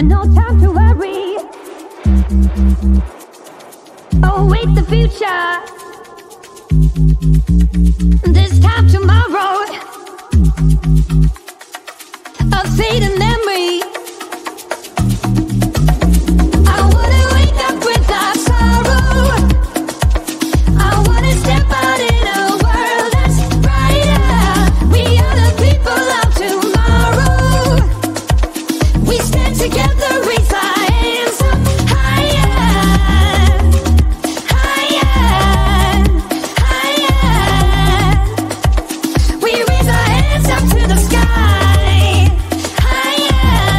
No time to worry. Await the future. This time tomorrow. A fading memory. I wanna wake up without sorrow. I wanna step out in a world that's brighter. We are the people of tomorrow. We stand together, raise our hands up higher, higher, higher. We raise our hands up to the sky, higher.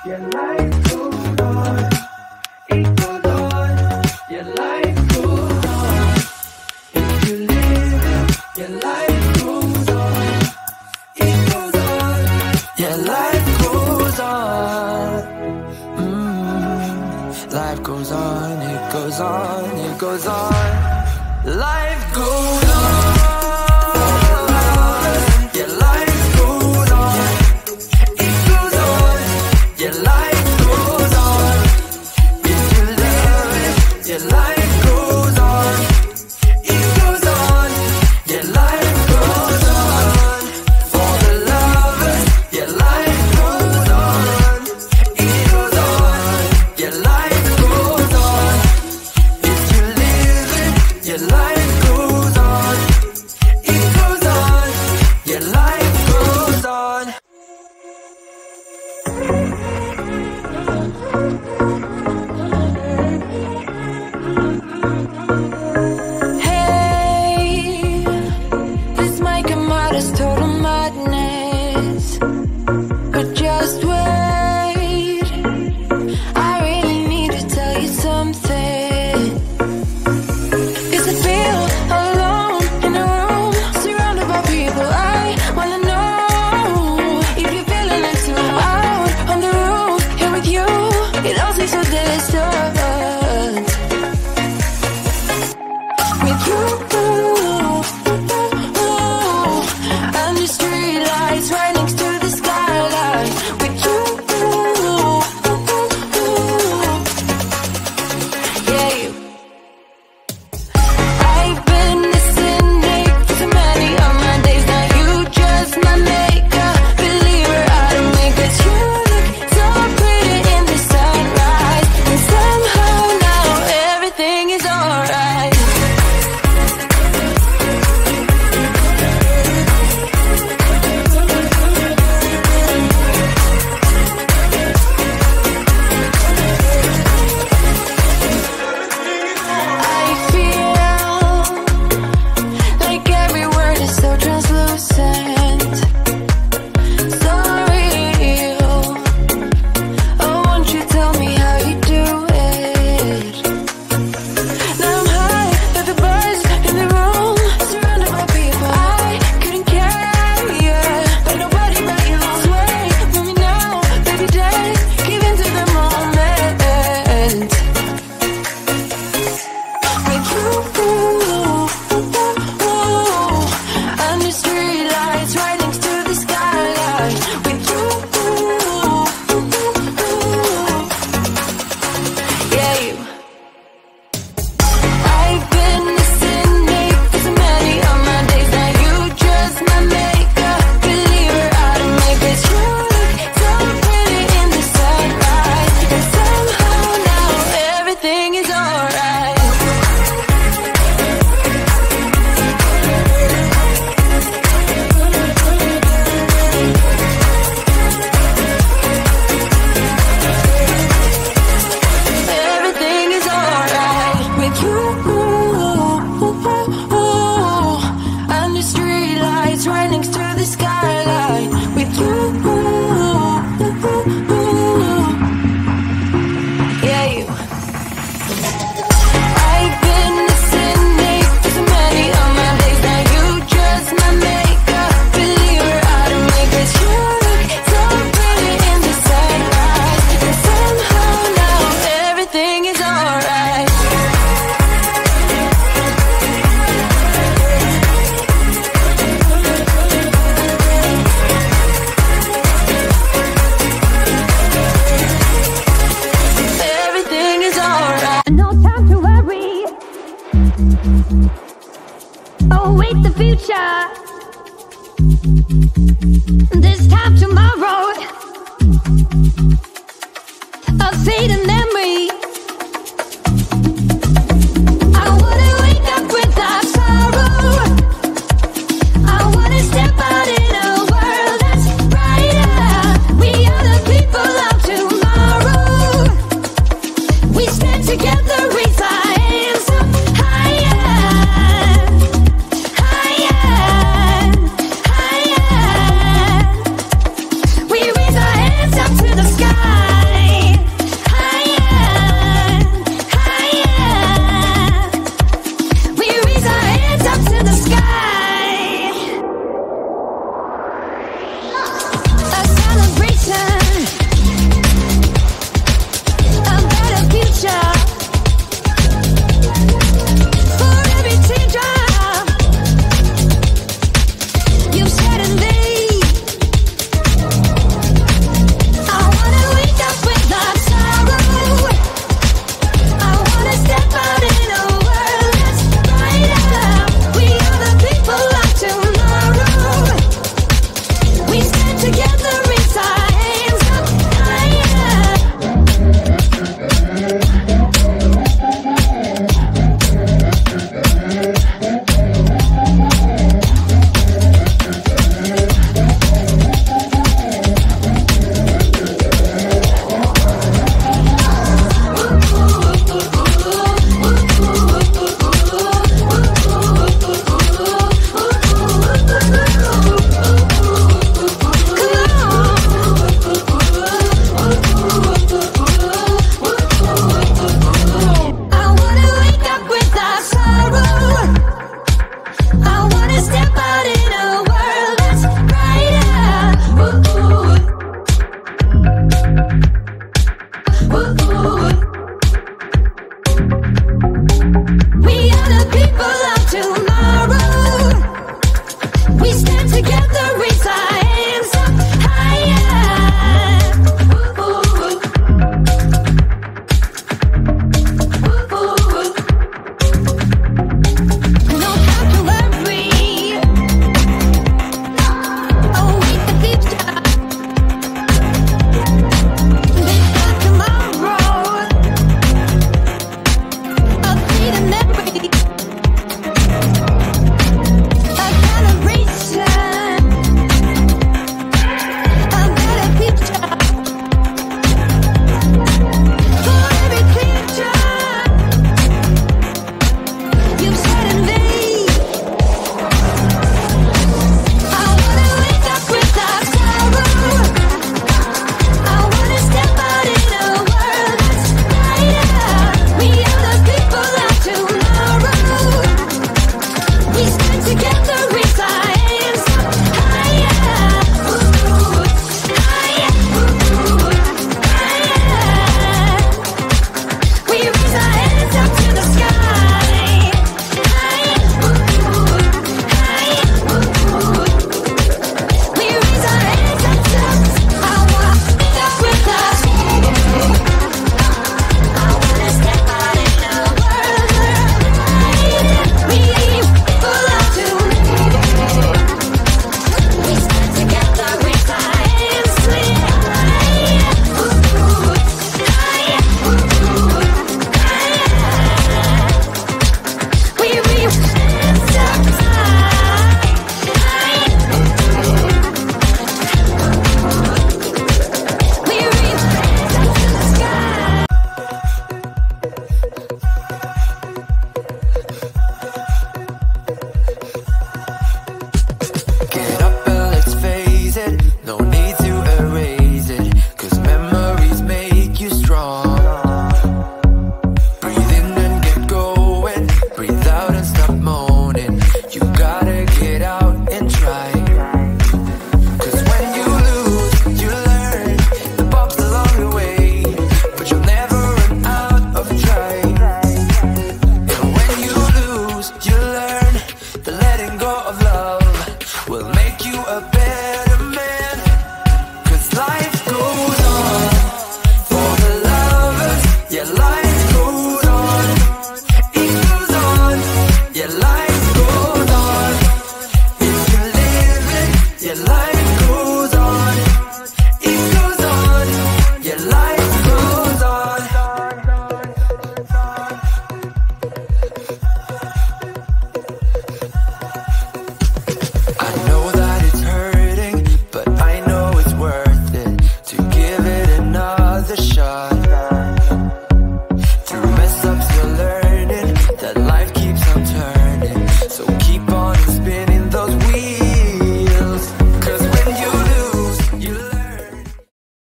your life goes on. It goes on, your life goes on. If you live it, your life goes on. It goes on, your life goes on. Life goes on, it goes on, it goes on. Life goes on. Your life goes on. It goes on. Your life goes on. If you love it, your life goes on. It goes on. Your life goes on. For the lovers, your life goes on. It goes on. Your life goes on. If you live it, your life goes on. It goes on. Your life goes on. Hey, this might come out as total madness, but just wait. I really need to tell you something. 'Cause I feel alone in a room, surrounded by people. I wanna know if you're feeling it too. Out on the roof, here with you, it all seems so distant. With you, under street lights, right next to the skyline. With you, yeah, you. I've been listening for so many of my days. Now you just my makeup believer. I don't make it. You look so pretty in the sunrise, and somehow now everything is alright. I feel like every word is so translucent, so real. Oh, won't you tell me how you do it? Now I'm high, got the buzz in the room, surrounded by people. I couldn't care, yeah, but nobody but you. Sway, move me now, baby, dance, give into the moment. With you, under street lights, right next to the skyline. With you, yeah, you. I've been listening for so many of my days. Now you just my makeup believer. I don't make it. You look so pretty in the sunrise, and somehow now everything is alright. Everything is alright with you. Under street lights, right next to the skyline. With you, yeah, you. I've been listening for so many of my days. Now you just my makeup believer. I don't make it. You look so pretty in the sunrise, and somehow now everything is alright. Everything is alright. No time to worry. Oh, wait, the future. This time tomorrow, I'll say the next.